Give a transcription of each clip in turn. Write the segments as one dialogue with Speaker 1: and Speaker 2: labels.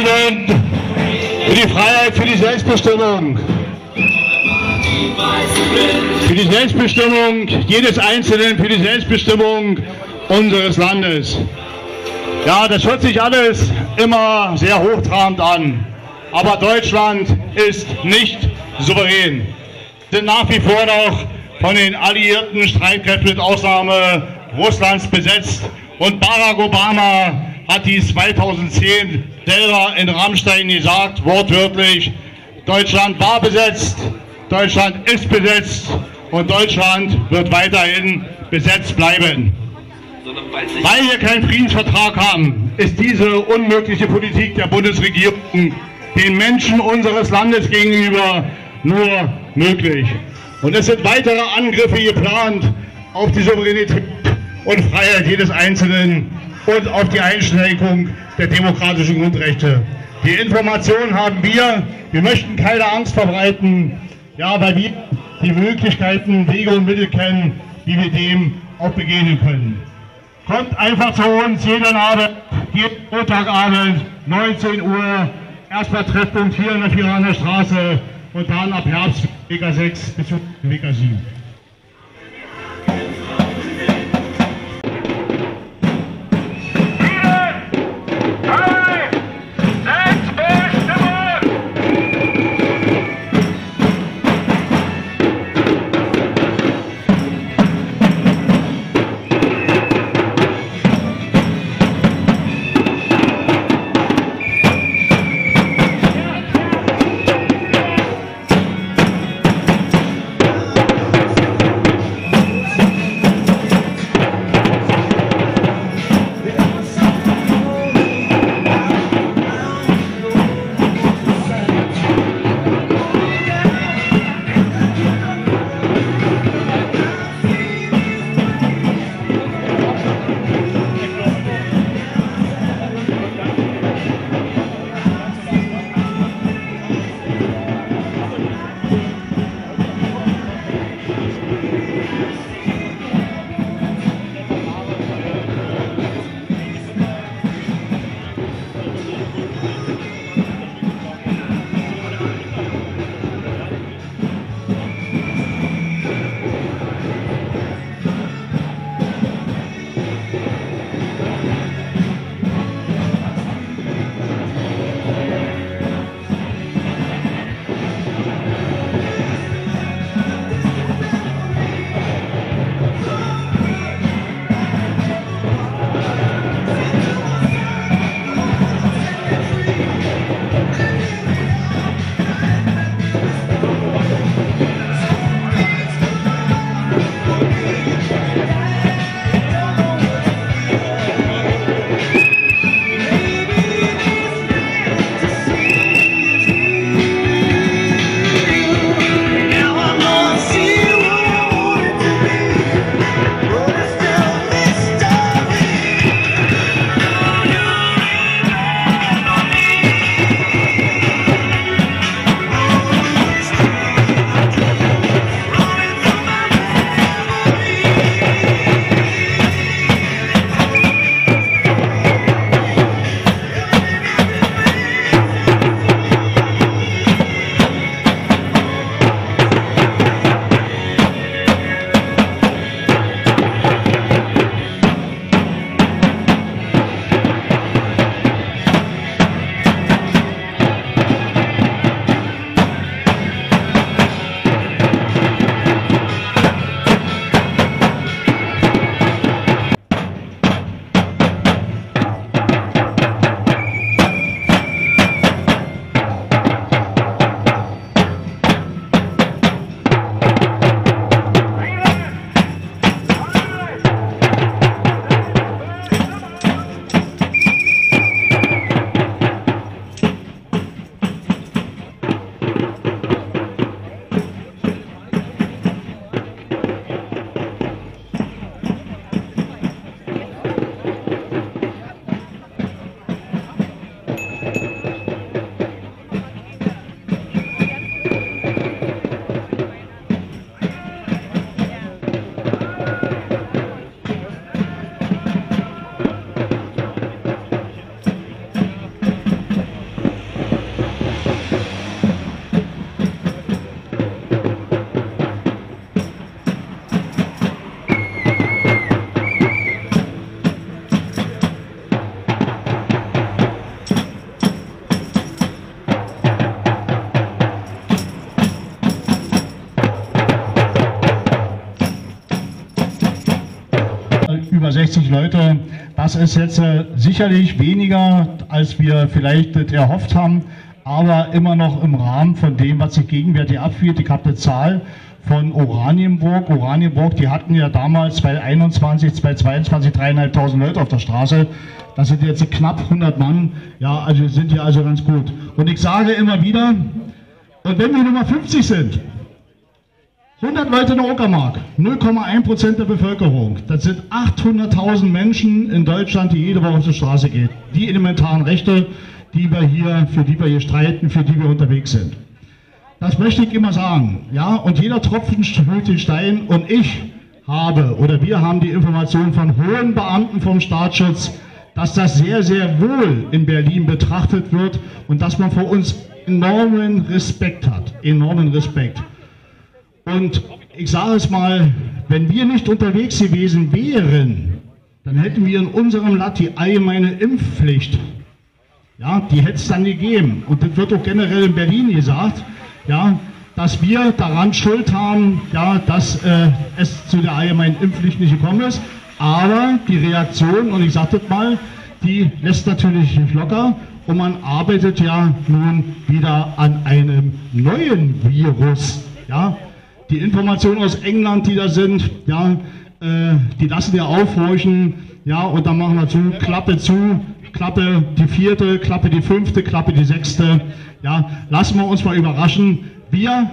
Speaker 1: Einzelnen, für die Freiheit, für die Selbstbestimmung. Für die Selbstbestimmung jedes Einzelnen, für die Selbstbestimmung unseres Landes. Ja, das hört sich alles immer sehr hochtrabend an. Aber Deutschland ist nicht souverän. Wir sind nach wie vor noch von den alliierten Streitkräften mit Ausnahme Russlands besetzt. Und Barack Obama hat dies 2010 selber in Rammstein gesagt, wortwörtlich: Deutschland war besetzt, Deutschland ist besetzt und Deutschland wird weiterhin besetzt bleiben. Weil wir keinen Friedensvertrag haben, ist diese unmögliche Politik der Bundesregierung den Menschen unseres Landes gegenüber nur möglich. Und es sind weitere Angriffe geplant auf die Souveränität und Freiheit jedes Einzelnen und auf die Einschränkung der demokratischen Grundrechte. Die Informationen haben wir. Wir möchten keine Angst verbreiten, ja, weil wir die Möglichkeiten, Wege und Mittel kennen, wie wir dem auch begegnen können. Kommt einfach zu uns jeden Abend, jeden Montagabend, 19 Uhr, erstmal Treffpunkt hier in der Viraner Straße und dann ab Herbst WK 6 bis WK 7. über 60 Leute. Das ist jetzt sicherlich weniger, als wir vielleicht erhofft haben, aber immer noch im Rahmen von dem, was sich gegenwärtig abspielt. Ich habe eine Zahl von Oranienburg. Oranienburg, die hatten ja damals 2021, 2022 3.500 Leute auf der Straße. Das sind jetzt knapp 100 Mann. Ja, also sind ja also ganz gut. Und ich sage immer wieder, und wenn wir Nummer 50 sind, 100 Leute in der Uckermark, 0,1% der Bevölkerung. Das sind 800.000 Menschen in Deutschland, die jede Woche auf die Straße gehen. Die elementaren Rechte, für die wir hier streiten, für die wir unterwegs sind. Das möchte ich immer sagen. Ja, und jeder Tropfen spült den Stein. Und wir haben die Information von hohen Beamten vom Staatsschutz, dass das sehr, sehr wohl in Berlin betrachtet wird und dass man vor uns enormen Respekt hat. Enormen Respekt. Und ich sage es mal, wenn wir nicht unterwegs gewesen wären, dann hätten wir in unserem Land die allgemeine Impfpflicht. Ja, die hätte es dann gegeben. Und das wird auch generell in Berlin gesagt, ja, dass wir daran Schuld haben, ja, dass es zu der allgemeinen Impfpflicht nicht gekommen ist. Aber die Reaktion, und ich sage das mal, die lässt natürlich nicht locker. Und man arbeitet ja nun wieder an einem neuen Virus. Ja. Die Informationen aus England, die da sind, ja, die lassen wir aufhorchen, ja, und dann machen wir zu, Klappe die 4., Klappe die 5., Klappe die 6., ja, lassen wir uns mal überraschen. Wir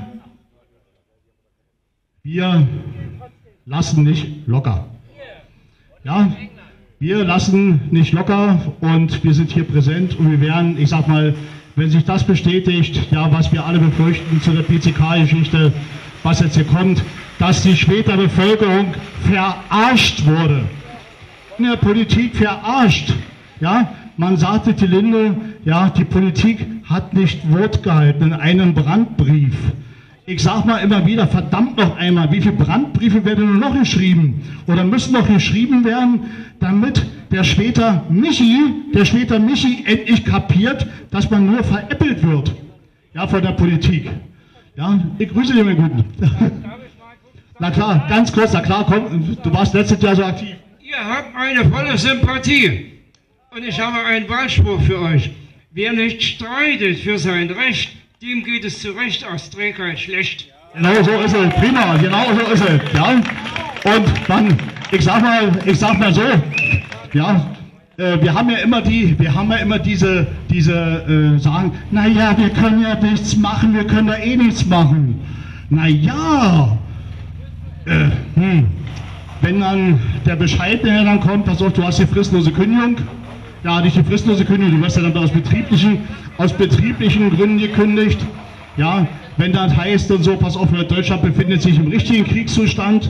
Speaker 1: lassen nicht locker. Ja, wir lassen nicht locker und wir sind hier präsent und wir werden, ich sag mal, wenn sich das bestätigt, ja, was wir alle befürchten zu der PCK-Geschichte, was jetzt hier kommt, dass die Schwedter Bevölkerung verarscht wurde. In der Politik verarscht. Ja, man sagte die Linde, ja, die Politik hat nicht Wort gehalten in einem Brandbrief. Ich sage mal immer wieder, verdammt noch einmal, wie viele Brandbriefe werden nur noch geschrieben oder müssen noch geschrieben werden, damit der Schwedter Michi endlich kapiert, dass man nur veräppelt wird, ja, von der Politik. Ja, ich grüße dich, mein Guten. Na klar, ganz kurz, na klar, komm, du warst letztes Jahr so aktiv.
Speaker 2: Ihr habt meine volle Sympathie und ich habe einen Wahlspruch für euch. Wer nicht streitet für sein Recht, dem geht es zu Recht aus Trägheit schlecht.
Speaker 1: Genau so ist es, prima, genau so ist es. Ja. Und dann, ich sag mal so, ja, wir haben ja immer diese sagen, naja, wir können ja nichts machen, wir können da eh nichts machen. Naja, wenn dann der Bescheid dann kommt, pass auf, du hast die fristlose Kündigung, ja, nicht die fristlose Kündigung, du wirst ja dann aus betrieblichen Gründen gekündigt, ja, wenn das heißt und so, pass auf, Deutschland befindet sich im richtigen Kriegszustand,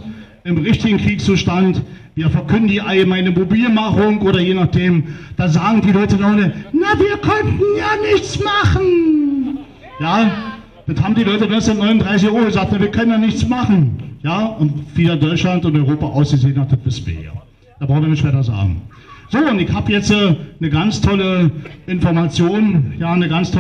Speaker 1: wir verkünden die allgemeine Mobilmachung oder je nachdem, da sagen die Leute noch, na, wir konnten ja nichts machen. Ja, das haben die Leute 1939 auch gesagt, na, wir können ja nichts machen. Ja, und wie Deutschland und Europa ausgesehen hat, das wissen wir ja. Da brauchen wir nicht weiter sagen. So, und ich habe jetzt eine ganz tolle Information, ja,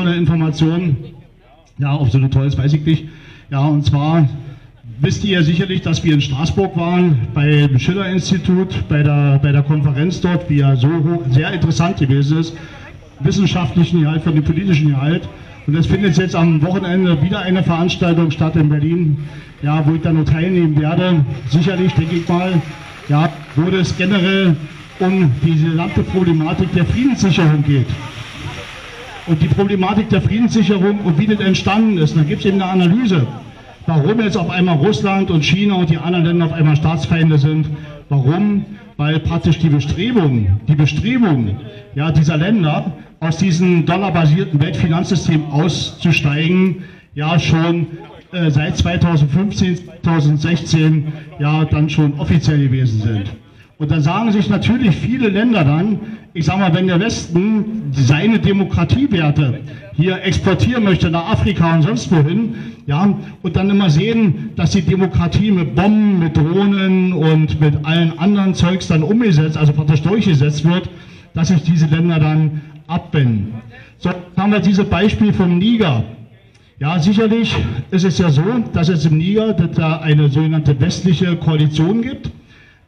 Speaker 1: ob so eine toll ist, weiß ich nicht. Ja, und zwar wisst ihr ja sicherlich, dass wir in Straßburg waren, beim Schiller-Institut, bei der Konferenz dort, die ja so sehr interessant gewesen ist, wissenschaftlichen Gehalt von dem politischen Gehalt. Und es findet jetzt am Wochenende wieder eine Veranstaltung statt in Berlin, ja, wo ich dann nur teilnehmen werde. Sicherlich, denke ich mal, ja, wo es generell um diese gesamte Problematik der Friedenssicherung geht. Und die Problematik der Friedenssicherung und wie das entstanden ist, da gibt es eben eine Analyse. Warum jetzt auf einmal Russland und China und die anderen Länder auf einmal Staatsfeinde sind. Warum? Weil praktisch die Bestrebungen ja, dieser Länder aus diesem dollarbasierten Weltfinanzsystem auszusteigen, ja schon seit 2015, 2016 ja dann schon offiziell gewesen sind. Und dann sagen sich natürlich viele Länder dann, ich sag mal, wenn der Westen seine Demokratiewerte hier exportieren möchte nach Afrika und sonst wohin, ja, und dann immer sehen, dass die Demokratie mit Bomben, mit Drohnen und mit allen anderen Zeugs dann umgesetzt, also praktisch durchgesetzt wird, dass sich diese Länder dann abwenden. So haben wir dieses Beispiel vom Niger. Ja, sicherlich ist es ja so, dass es im Niger da eine sogenannte westliche Koalition gibt,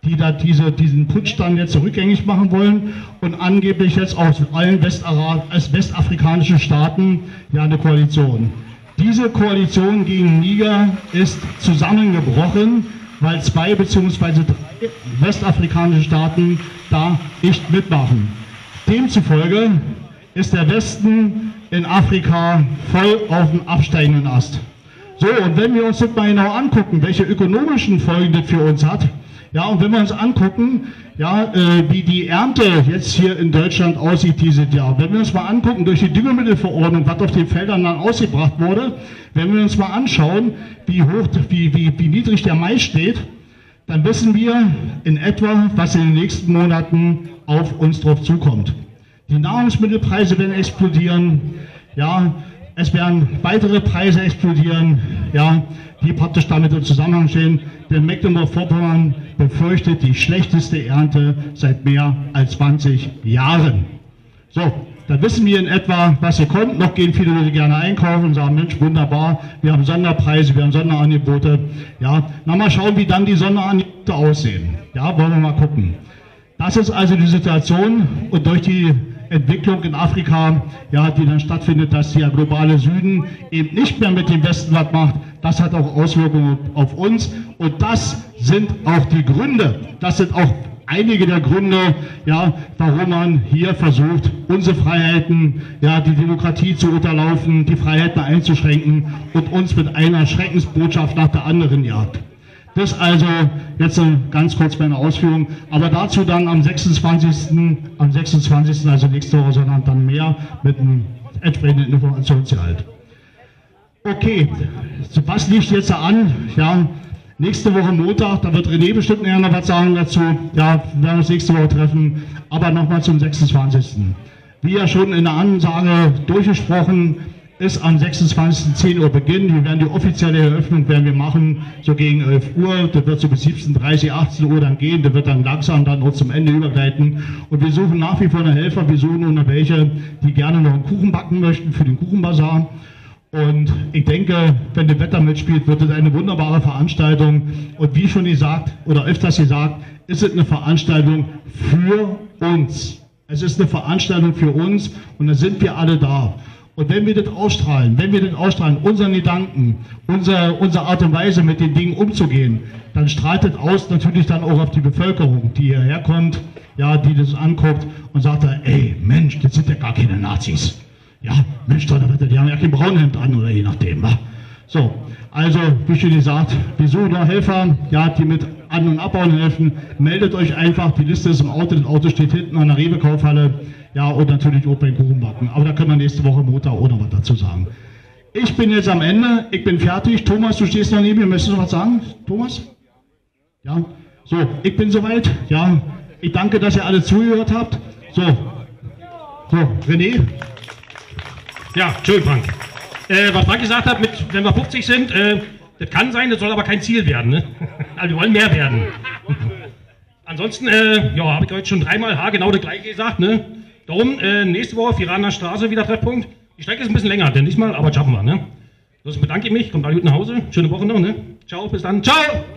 Speaker 1: die da diesen Putsch dann jetzt rückgängig machen wollen und angeblich jetzt aus allen westafrikanischen Staaten ja eine Koalition. Diese Koalition gegen Niger ist zusammengebrochen, weil 2 bzw. 3 westafrikanische Staaten da nicht mitmachen. Demzufolge ist der Westen in Afrika voll auf dem absteigenden Ast. So, und wenn wir uns das mal genau angucken, welche ökonomischen Folgen das für uns hat, ja, und wenn wir uns angucken, ja, wie die Ernte jetzt hier in Deutschland aussieht dieses Jahr, wenn wir uns mal angucken durch die Düngemittelverordnung, was auf den Feldern dann ausgebracht wurde, wenn wir uns mal anschauen, wie niedrig der Mais steht, dann wissen wir in etwa, was in den nächsten Monaten auf uns drauf zukommt. Die Nahrungsmittelpreise werden explodieren, ja, es werden weitere Preise explodieren, ja, die praktisch damit im Zusammenhang stehen, denn Mecklenburg-Vorpommern befürchtet die schlechteste Ernte seit mehr als 20 Jahren. So, da wissen wir in etwa, was hier kommt. Noch gehen viele Leute gerne einkaufen und sagen, Mensch, wunderbar, wir haben Sonderpreise, wir haben Sonderangebote. Ja, na mal schauen, wie dann die Sonderangebote aussehen. Ja, wollen wir mal gucken. Das ist also die Situation und durch die Entwicklung in Afrika, ja, die dann stattfindet, dass der globale Süden eben nicht mehr mit dem Westen was macht, das hat auch Auswirkungen auf uns und das sind auch die Gründe, das sind auch einige der Gründe, ja, warum man hier versucht, unsere Freiheiten, ja, die Demokratie zu unterlaufen, die Freiheiten einzuschränken und uns mit einer Schreckensbotschaft nach der anderen jagt. Das also jetzt ganz kurz meine Ausführung, aber dazu dann am 26., also nächste Woche, sondern dann mehr mit einem entsprechenden Informationsgehalt. Okay, was liegt jetzt an? Ja, nächste Woche Montag, da wird René bestimmt näher noch was sagen dazu. Ja, wir werden uns nächste Woche treffen, aber nochmal zum 26. Wie ja schon in der Ansage durchgesprochen, ist am 26. 10 Uhr Beginn. Wir werden die offizielle Eröffnung werden wir machen, so gegen 11 Uhr. Das wird so bis 17:30, 18 Uhr dann gehen. Das wird dann langsam dann auch zum Ende übergleiten. Und wir suchen nach wie vor eine Helfer. Wir suchen nur noch welche, die gerne noch einen Kuchen backen möchten für den Kuchenbazar. Und ich denke, wenn das Wetter mitspielt, wird es eine wunderbare Veranstaltung. Und wie schon gesagt, oder öfters gesagt, ist es eine Veranstaltung für uns. Es ist eine Veranstaltung für uns und da sind wir alle da. Und wenn wir das ausstrahlen, unseren Gedanken, unsere Art und Weise mit den Dingen umzugehen, dann strahlt das aus natürlich dann auch auf die Bevölkerung, die hierher kommt, ja, die das anguckt und sagt, ey, Mensch, das sind ja gar keine Nazis. Ja, Mensch, die haben ja kein Braunhemd an oder je nachdem. Wa? So, also, wie schon gesagt, wir suchen noch Helfer, ja, die mit An- und Abbauen helfen. Meldet euch einfach, die Liste ist im Auto, das Auto steht hinten an der Rewe-Kaufhalle. Ja, und natürlich auch beim Kuchenbacken. Aber da können wir nächste Woche Montag auch noch was dazu sagen. Ich bin jetzt am Ende, ich bin fertig. Thomas, du stehst noch neben mir, möchtest du noch was sagen? Thomas? Ja, so, ich bin soweit. Ja, ich danke, dass ihr alle zugehört habt. So, René?
Speaker 3: Ja, schön, Frank. Was Frank gesagt hat, wenn wir 50 sind, das kann sein, das soll aber kein Ziel werden. Ne? Also wir wollen mehr werden. Ansonsten, ja, habe ich heute schon 3-mal genau das gleiche gesagt. Ne? Darum, nächste Woche Viraner Straße wieder Treffpunkt. Die Strecke ist ein bisschen länger, denn diesmal, aber das schaffen wir. Ne? Sonst bedanke ich mich, kommt alle gut nach Hause. Schöne Woche noch. Ne? Ciao, bis dann. Ciao!